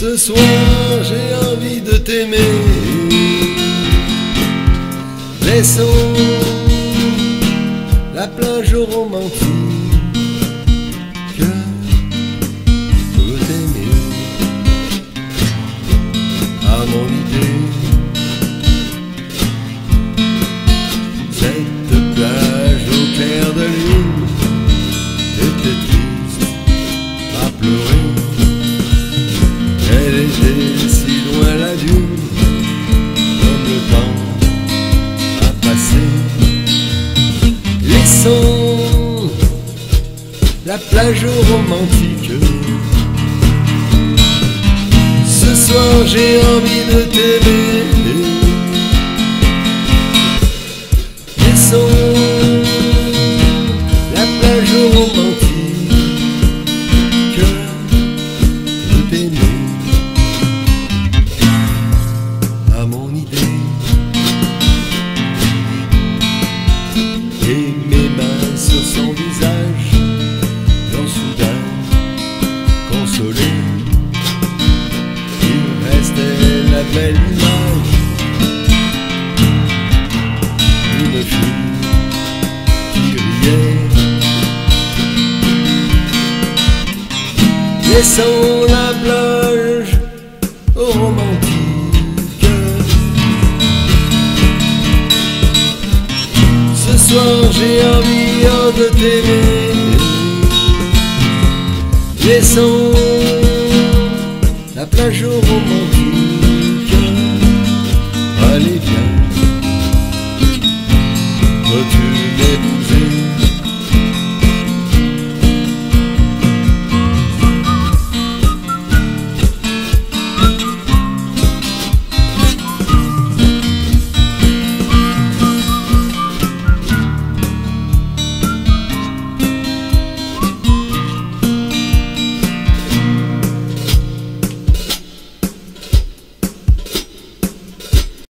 Ce soir j'ai envie de t'aimer. Laissons la plage romantique pour t'aimer. À mon idée, cette plage au clair de lune était triste à pleurer. Elle était si loin la dune, comme le temps a passé. Laissons la plage romantique. Ce soir j'ai envie de t'aimer. Laissons la plage romantique de t'aimer. À mon idée, et mes mains sur son visage, dans soudain consolé, il restait la belle image d'une fille qui riait. Laissons la plage romantique. Ce soir j'ai envie de t'aimer. Laissons la plage romantique.